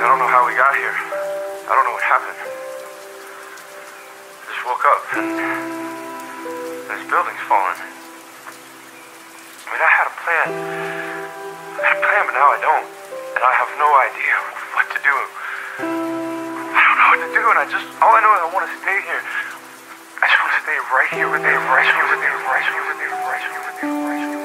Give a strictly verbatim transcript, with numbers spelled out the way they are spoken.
I don't know how we got here. I don't know what happened. Just woke up and this building's falling. I mean, I had a plan. I had a plan, but now I don't. And I have no idea what to do. I don't know what to do, and I just, all I know is I want to stay here. I just want to stay right here with you, right here with you, right here with you, right here with you, right here with you.